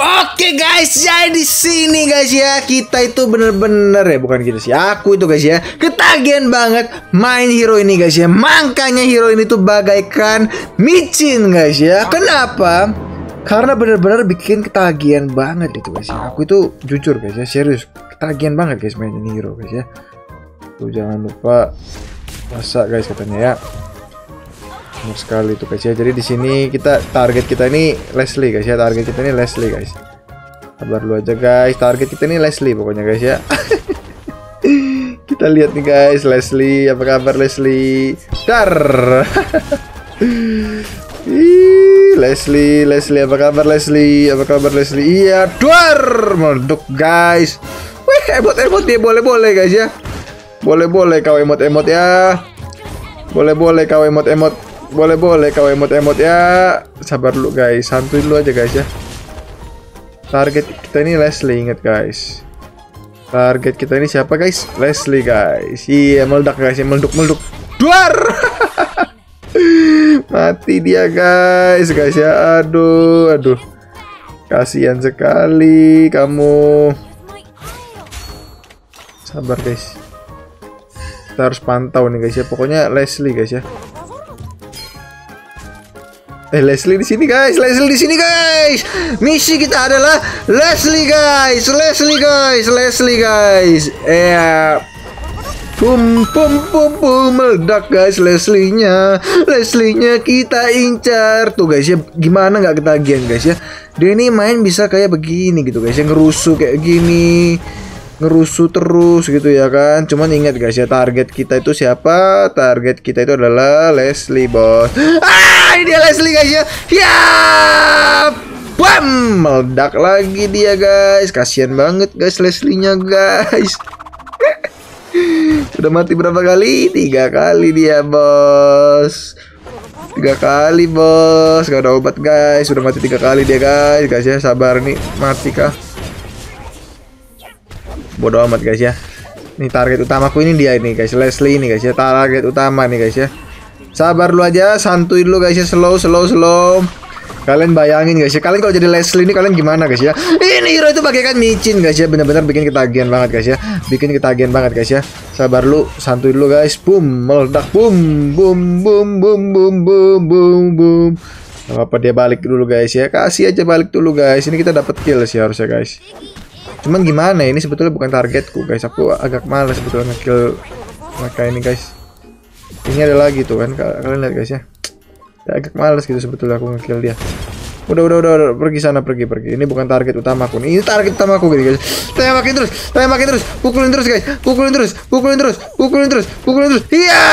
Oke guys, jadi di sini guys ya, kita itu bener-bener ya, bukan kita sih, aku itu guys ya, ketagihan banget main hero ini guys ya. Makanya hero ini tuh bagaikan micin guys ya. Kenapa? Karena bener-bener bikin ketagihan banget itu guys ya. Aku itu jujur guys ya, serius ketagihan banget guys main ini hero guys ya. Tuh jangan lupa masak guys katanya ya. Benar sekali itu guys ya. Jadi di sini target kita ini Leslie guys ya. Target kita ini Leslie guys. Sabar lu aja guys. Target kita ini Leslie pokoknya guys ya. Kita lihat nih guys, Leslie, apa kabar Leslie? Dar. Leslie, apa kabar Leslie? Apa kabar Leslie? Iya, duar, meledak guys. Wih, emot dia boleh guys ya. Boleh kau emot ya. Boleh kau emot. Boleh kau emot ya. Sabar dulu guys, santuy dulu aja guys ya. Target kita ini Leslie, ingat guys. Target kita ini siapa guys? Leslie guys. Iya, meledak guys, meledak. Duar. Mati dia guys ya. Aduh. Kasihan sekali kamu. Sabar guys. Kita harus pantau nih guys ya. Pokoknya Leslie guys ya. Leslie di sini guys. Misi kita adalah Leslie guys. Pum meledak guys Leslie-nya kita incar. Tuh guys ya, gimana nggak ketagihan guys ya. Dia ini main bisa kayak begini gitu guys ya, ngerusuh kayak gini. Ngerusuh terus gitu ya kan. Cuman ingat guys ya, target kita itu siapa? Target kita itu adalah Leslie bos. Ini dia Leslie guys ya. Ya, bam, meledak lagi dia guys. Kasian banget guys Leslie-nya guys. Udah mati berapa kali? 3 kali dia bos. 3 kali bos. Gak ada obat guys. Udah mati 3 kali dia guys. Guys ya, sabar nih, mati kah? Bodoh amat guys ya. Nih target utamaku ini dia ini guys, Leslie ini guys ya. Target utama nih guys ya. Sabar lu aja, santuy dulu guys ya. Slow. Kalian bayangin guys ya, kalian kalau jadi Leslie ini kalian gimana guys ya. Ini hero itu bagaikan micin guys ya. Bener-bener bikin ketagihan banget guys ya. Sabar lu, santuy dulu guys. Boom, meledak. Boom. Gak apa-apa, dia balik dulu guys ya. Kasih aja balik dulu guys. Ini kita dapat kill sih harusnya guys. Cuman gimana, ini sebetulnya bukan targetku guys. Aku agak malas sebetulnya nge-kill mereka ini guys. Ini ada lagi tuh kan, kalian lihat guys ya. Agak malas gitu sebetulnya aku nge-kill dia. Udah pergi sana, pergi. Ini bukan target utamaku nih. Ini target utamaku gitu guys. Tembakin terus. Pukulin terus guys. Pukulin terus. Iya.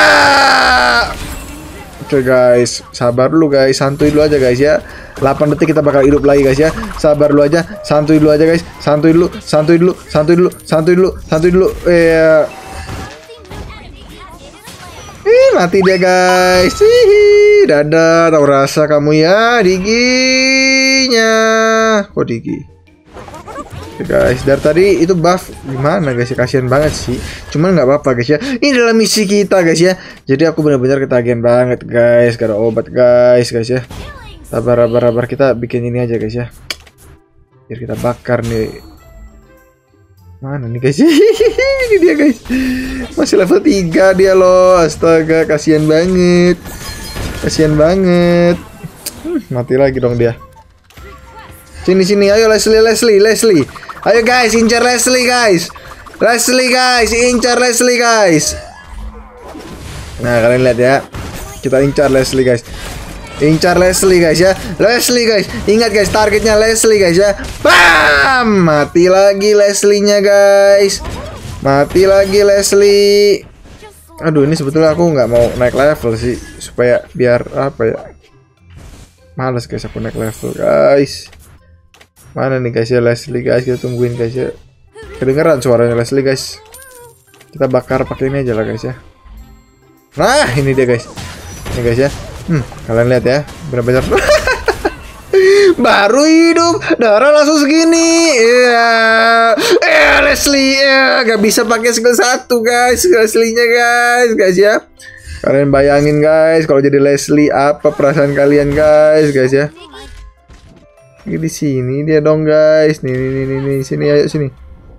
Oke guys, sabar dulu guys, santuy dulu aja guys ya. 8 detik kita bakal hidup lagi guys ya. Sabar dulu aja, santuy dulu aja guys. Santuy dulu. Iya. Mati dia guys. Dadah, tahu rasa kamu ya, Diginya. Kok Digi? Oke guys, dari tadi itu buff gimana guys ya, kasihan banget sih. Cuman nggak apa-apa guys ya. Ini adalah misi kita guys ya. Jadi aku benar-benar ketagihan banget guys. Gak ada obat guys ya. Sabar, kita bikin ini aja guys ya. Biar kita bakar nih. Mana nih guys? Ini dia guys. Masih level 3 dia loh. Astaga, kasihan banget. Mati lagi dong dia. Sini, ayo Leslie. Ayo guys, incar Leslie guys. Incar Leslie guys. Nah, kalian lihat ya. Kita incar Leslie guys. Ya. Leslie guys. Ingat guys, targetnya Leslie guys ya. Bam! Mati lagi Leslie-nya guys. Aduh, ini sebetulnya aku nggak mau naik level sih, supaya biar apa ya. Males guys aku naik level guys. Mana nih guys ya Leslie guys, kita tungguin guys ya. Kedengeran suaranya Leslie guys. Kita bakar pakai ini aja lah guys ya. Nah, ini dia guys. Ini guys ya. Kalian lihat ya, benar-benar baru hidup, darah langsung segini. Leslie gak bisa pakai skill 1 guys, Leslie-nya guys ya. Kalian bayangin guys, kalau jadi Leslie apa perasaan kalian guys ya. Di sini dia dong guys. Nih, sini, ayo sini.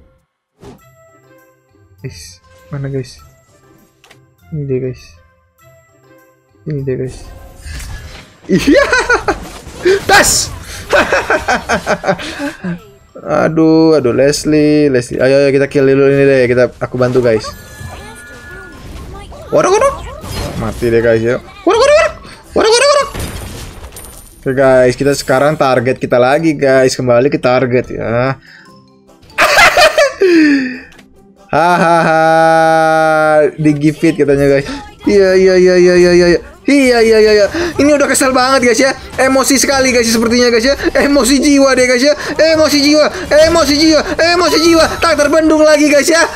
Guys, mana guys? Ini dia guys. Ini dia guys. Iya. Tas. Aduh, Leslie. Ayo kita kill dulu ini deh. Aku bantu guys. Waduh. Mati deh guys ya. Waduh. Oke guys, kita sekarang target kita lagi guys. Kembali ke target ya. Hahaha. Digifit katanya guys. Iya. Iya. Ini udah kesel banget guys ya. Emosi sekali guys sepertinya guys ya. Emosi jiwa deh guys ya. Emosi jiwa. Tak terbendung lagi guys ya.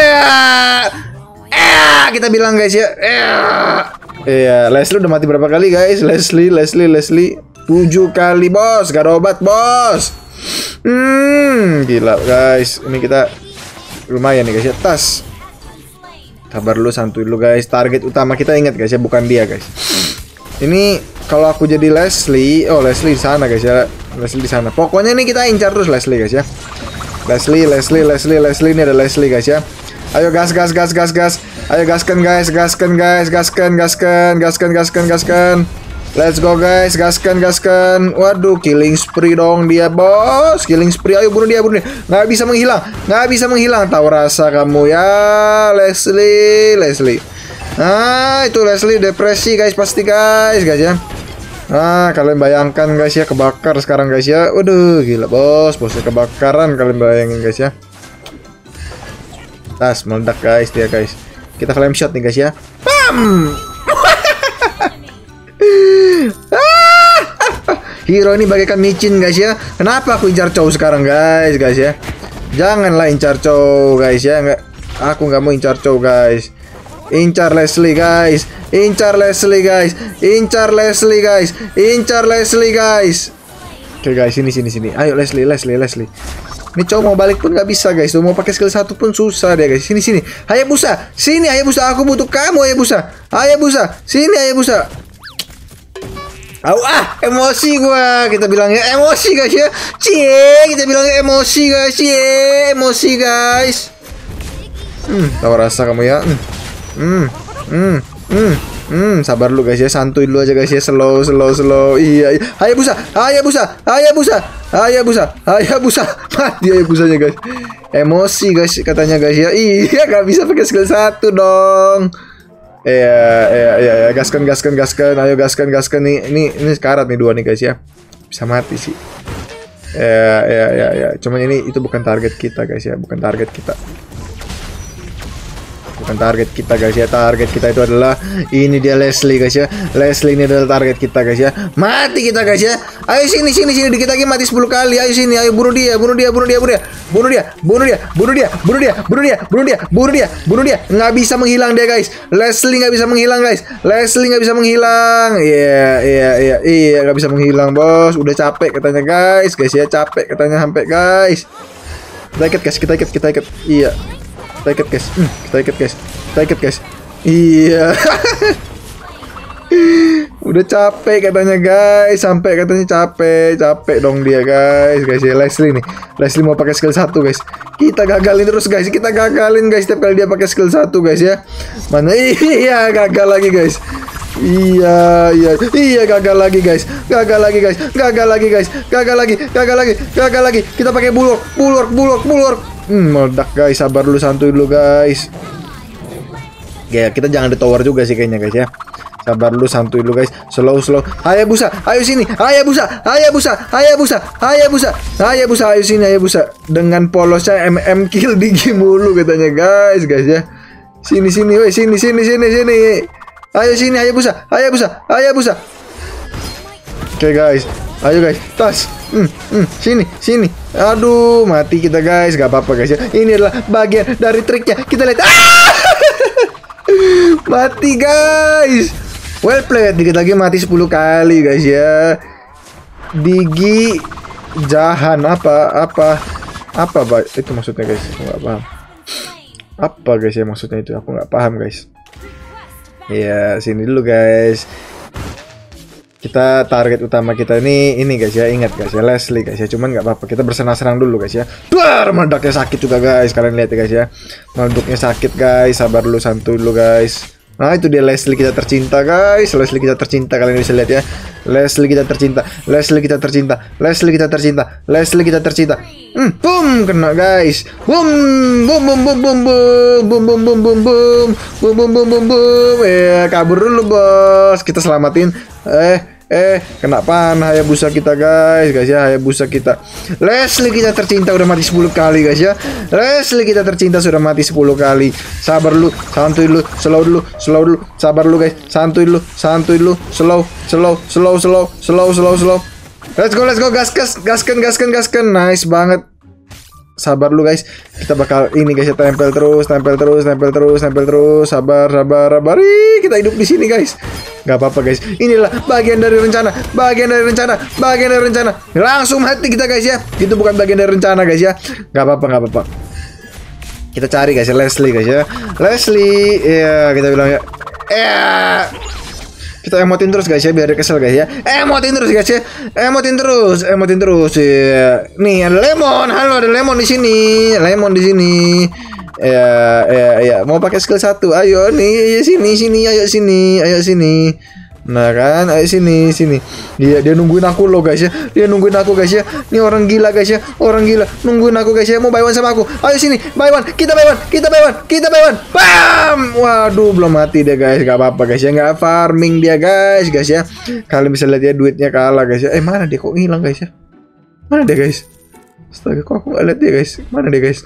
Kita bilang guys ya. Iya, Leslie udah mati berapa kali guys? Leslie 7 kali bos. Gak ada obat bos. Gila guys. Ini kita lumayan nih guys ya. Tas. Sabar dulu, santuy dulu guys. Target utama kita ingat guys ya, bukan dia guys. Ini kalau aku jadi Leslie, Leslie di sana guys ya. Leslie di sana. Pokoknya ini kita incar terus Leslie guys ya. Leslie ini ada Leslie guys ya. Ayo gas. Ayo gaskan guys. Let's go guys, gaskan. Waduh, killing spree dong dia bos. Killing spree, ayo bunuh dia. Nggak bisa menghilang. Tahu rasa kamu ya, Leslie. Nah, itu Leslie depresi guys, pasti guys ya. Nah, kalian bayangkan guys ya, kebakar sekarang guys ya. Waduh, gila bosnya kebakaran, kalian bayangin guys ya. Tas meledak guys dia guys. Kita flame shot nih guys ya. Bam! Hero ini bagaikan micin guys ya. Kenapa aku incar cow sekarang guys ya. Janganlah incar cow guys ya. Aku nggak mau incar cow guys. Incar Leslie guys. Oke guys, sini. Ayo Leslie. Ini cowok mau balik pun nggak bisa guys. Mau pakai skill 1 pun susah dia guys. Sini. Hayabusa. Aku butuh kamu Hayabusa. Sini Hayabusa. Emosi gua. Kita bilangnya emosi guys ya. Kita bilangnya emosi guys. Tahu rasa kamu ya. Sabar lu guys ya, santuy dulu aja guys ya, slow. Iya. Hayabusa. Mati Hayabusanya guys. Emosi guys katanya guys ya. Iya, gak bisa pakai skill 1 dong. Iya, gaskan. Ayo gaskan nih. Ini sekarat nih 2 nih guys ya. Bisa mati sih. Ya. Cuman itu bukan target kita guys ya, bukan target kita guys ya. Target kita itu adalah ini dia Leslie guys ya. Leslie ini adalah target kita guys ya. Mati kita guys ya. Ayo sini dikit lagi mati 10 kali. Ayo sini, ayo bunuh dia. Nggak bisa menghilang dia guys. Leslie nggak bisa menghilang. Iya, nggak bisa menghilang bos. Udah capek katanya guys ya. Capek katanya sampai guys. Kita ikat. Iya. Kita ikat guys. Iya. Udah capek katanya guys. Sampai katanya capek dong dia guys ya. Leslie mau pakai skill 1 guys. Kita gagalin terus guys. Setiap kali dia pakai skill 1 guys ya. Mana iya gagal lagi guys. Iya, gagal lagi guys. Kita pakai bulwark. Meledak guys, sabar dulu, santuy dulu guys. Ya, kita jangan di tower juga sih kayaknya guys ya. Sabar dulu, santuy dulu guys. Slow. Hayabusa, ayo sini. Hayabusa. Ayo sini Hayabusa. Dengan polosnya MM kill Digi mulu katanya guys ya. Sini. Ayo sini Hayabusa. Oke guys. Ayo guys, tas. Sini. Aduh, mati kita guys. Gak apa-apa guys ya. Ini adalah bagian dari triknya. Kita lihat. Mati guys. Well played. Dikit lagi mati 10 kali guys ya. Digi Jahan apa itu maksudnya guys? Aku nggak paham. Apa guys ya maksudnya itu? Aku nggak paham guys. Ya, sini dulu guys. Kita target utama kita ini guys ya, ingat guys ya, Leslie guys ya. Cuman nggak apa-apa, kita bersenang-senang dulu guys ya. Duar, meledaknya sakit juga guys, kalian lihat ya guys ya. Meledaknya sakit guys, sabar dulu, santuy dulu guys. Nah itu dia Leslie kita tercinta guys, Leslie kita tercinta, kalian bisa lihat ya. Leslie kita tercinta, Leslie kita tercinta, Leslie kita tercinta, Leslie kita tercinta. Boom, kena guys. Boom, boom, boom, boom, boom, boom, boom, boom, boom, boom, boom, boom, boom, boom, boom, boom. Kabur dulu bos, kita selamatin. Kena panah Hayabusa kita guys ya, Hayabusa kita. Leslie kita tercinta udah mati 10 kali guys ya. Leslie kita tercinta sudah mati 10 kali. Sabar dulu, santuy dulu, slow dulu, slow dulu. Sabar dulu guys, santuy dulu, santuy dulu, slow. Let's go, gaskan. Nice banget. Sabar lu guys, kita bakal ini guys ya, tempel terus. Sabar. Ih, kita hidup di sini guys. Gak apa-apa guys. Inilah bagian dari rencana. Langsung mati kita guys ya. Itu bukan bagian dari rencana guys ya. Gak apa-apa. Kita cari guys ya, Leslie guys ya. Leslie, ya kita bilang ya. Kita emotin terus guys ya, biar dia kesel guys ya. Emotin terus guys ya. Emotin terus ya. Nih ada lemon. Halo, ada lemon di sini. Ya. Mau pakai skill 1. Ayo nih, sini. Ayo sini. Nah kan, ayo sini. Dia nungguin aku loh guys ya. Ini orang gila guys ya. Nungguin aku guys ya. Mau buy one sama aku. Ayo sini, buy one. Kita buy one. Bam! Waduh, belum mati dia guys. Gak apa-apa guys ya. Gak farming dia guys ya. Kalian bisa lihat ya, duitnya kalah guys ya. Mana dia kok hilang guys ya? Mana dia guys? Astaga, kok aku gak lihat dia guys. Mana dia guys?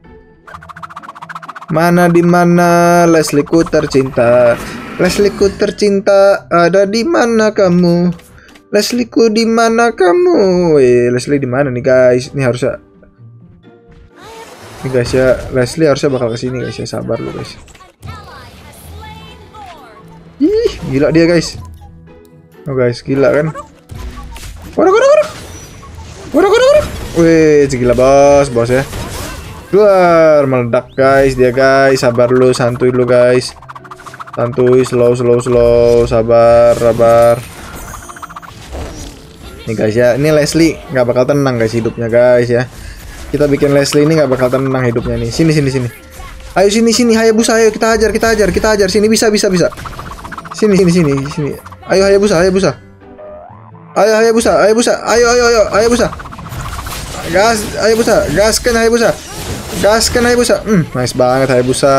Mana Leslieku tercinta? Leslieku tercinta, ada di mana kamu? Leslieku di mana kamu? Leslie di mana nih guys? Ini harusnya guys ya, Leslie harusnya bakal kesini guys ya. Sabar lu guys. Ih, gila dia guys. Oh guys, gila kan? Waduh. Wih, gila bos ya. Keluar, meledak guys dia guys. Sabar lu, santuy lu guys. Santuy, slow, sabar. Nih guys ya, ini Leslie nggak bakal tenang guys hidupnya guys ya. Kita bikin Leslie ini nggak bakal tenang hidupnya nih. Sini. Ayo sini, Hayabusa, ayo kita hajar. Sini bisa. Sini. Ayo Hayabusa. Ayo Hayabusa. Gaskan Hayabusa. Nice banget Hayabusa.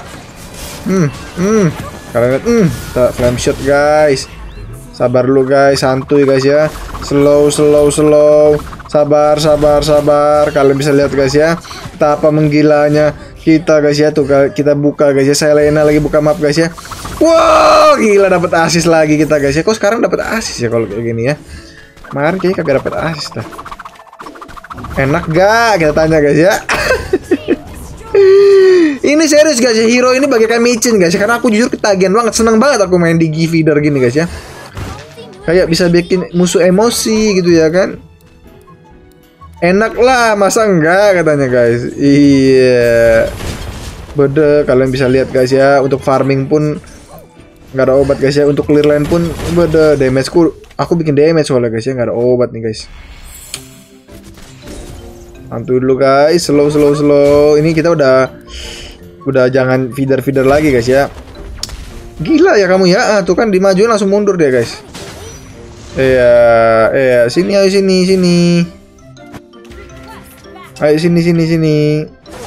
Kalian lihat, kita flame shot guys. Sabar dulu guys, santuy guys ya. Slow. Sabar. Kalian bisa lihat guys ya, betapa menggilanya kita guys ya. Tuh kita buka guys ya, Selena lagi buka map guys ya. Wow, gila dapat asis lagi kita guys ya. Kok sekarang dapat asis ya kalau kayak gini ya? Kemarin kayaknya kagak dapat asis dah. Enak gak? Kita tanya guys ya. Ini serius guys ya, hero ini bagaikan micin guys ya. Karena aku jujur ketagihan banget, seneng banget aku main di G-Feeder gini guys ya. Kayak bisa bikin musuh emosi gitu ya kan. Enak lah, masa enggak katanya guys. Iya. Bede, kalian bisa lihat guys ya. Untuk farming pun nggak ada obat guys ya. Untuk clear line pun bede, damageku aku bikin damage soalnya guys ya, nggak ada obat nih guys. Santuy dulu guys, slow. Ini kita udah jangan feeder lagi guys ya. Gila ya kamu ya. Tuh kan dimajuin langsung mundur dia guys. Iya, sini. Ayo sini.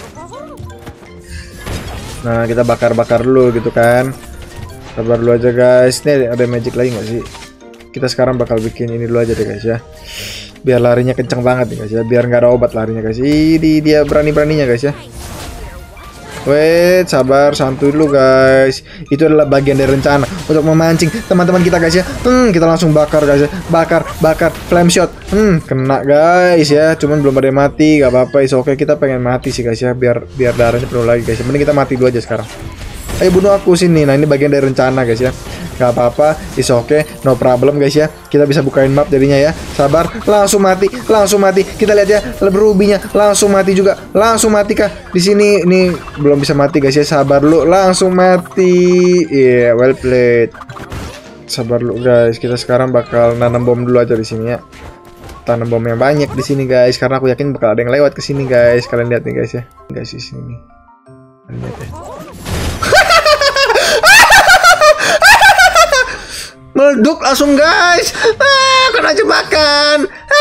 Nah, kita bakar dulu gitu kan. Sabar dulu aja guys. Nih ada magic lagi nggak sih? Kita sekarang bakal bikin ini dulu aja deh guys ya. Biar larinya kencang banget nih guys ya. Biar nggak ada obat larinya guys. Ini dia berani-beraninya guys ya. Wait, sabar, santuy dulu guys. Itu adalah bagian dari rencana untuk memancing teman-teman kita guys ya. Kita langsung bakar guys ya. Bakar, flame shot. Kena guys ya. Cuman belum ada yang mati, gak apa-apa. Oke, kita pengen mati sih guys ya. Biar darahnya penuh lagi guys. Mending kita mati dulu aja sekarang. Ayo bunuh aku sini. Nah, ini bagian dari rencana guys ya. Gak apa-apa, is okay, no problem guys ya. Kita bisa bukain map jadinya ya. Sabar, langsung mati. Kita lihat ya, rubinya langsung mati juga. Langsung mati kah? Di sini ini belum bisa mati guys ya. Sabar lu, langsung mati. Well played. Sabar lu guys, kita sekarang bakal nanam bom dulu aja di sini ya. Tanam bom yang banyak di sini guys, karena aku yakin bakal ada yang lewat ke sini guys. Kalian lihat nih guys ya. Guys di sini. Kalian lihat ya. Meleduk langsung guys. Kena jebakan.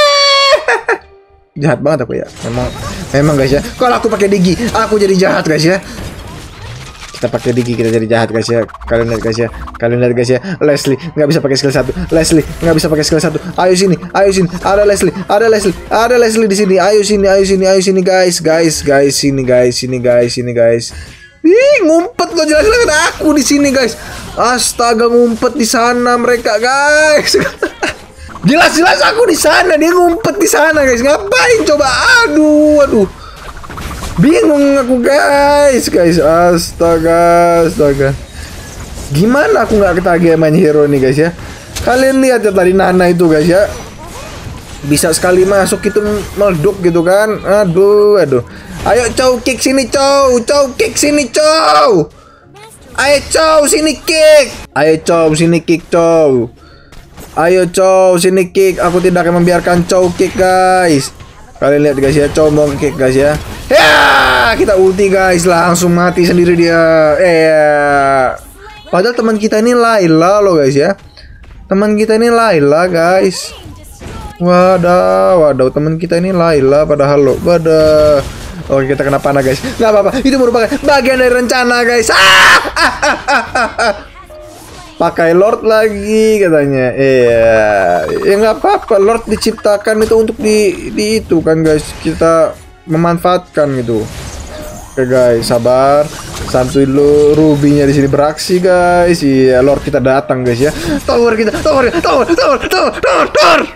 Jahat banget aku ya. Memang guys ya. Kalau aku pakai Digi, aku jadi jahat guys ya. Kita pakai Digi, kita jadi jahat guys ya. Kalian lihat guys ya. Kalian lihat guys ya. Leslie nggak bisa pakai skill 1. Leslie nggak bisa pakai skill 1. Ayo sini, ayo sini. Ada Leslie, ada Leslie, ada Leslie di sini. Ayo sini, ayo sini, ayo sini guys, sini guys. Ih, ngumpet lo, jelas-jelas ada aku di sini guys. Astaga, ngumpet di sana mereka guys. Jelas-jelas aku di sana, dia ngumpet di sana guys. Ngapain coba? Aduh. Bingung aku guys. Astaga. Gimana aku nggak ketagihan main hero nih guys ya? Kalian lihat ya tadi Nana itu guys ya. Bisa sekali masuk itu meleduk gitu kan. Aduh. Ayo Chow kick sini Chow kick sini Chow. Ayo Chow sini kick. Ayo Chow sini kick Chow. Ayo Chow sini kick. Aku tidak akan membiarkan Chow kick guys. Kalian lihat guys ya, Chow mau kick guys ya. Ya, kita ulti guys, langsung mati sendiri dia. Padahal teman kita ini Layla loh guys ya. Teman kita ini Layla guys. Waduh, teman kita ini Layla padahal loh. Waduh. Oke, kita kena panah guys. Nggak apa-apa, itu merupakan bagian dari rencana guys. Pakai Lord lagi katanya. Ya nggak apa-apa. Lord diciptakan itu untuk di itu kan guys. Kita memanfaatkan gitu. Oke guys, sabar. Santuy dulu. Rubinya di sini beraksi guys. Iya, Lord kita datang guys ya. Tower kita. Tower.